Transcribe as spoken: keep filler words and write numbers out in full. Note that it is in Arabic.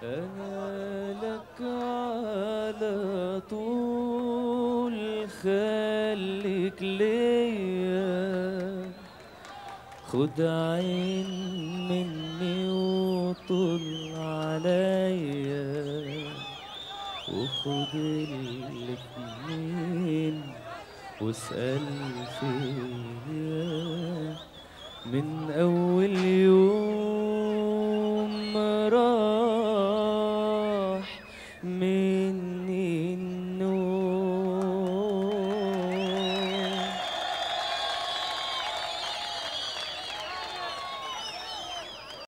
أنا لك على طول خليك ليا، خد عين مني وطل عليا، وخد الاتنين واسأل فيا من أول يوم راح من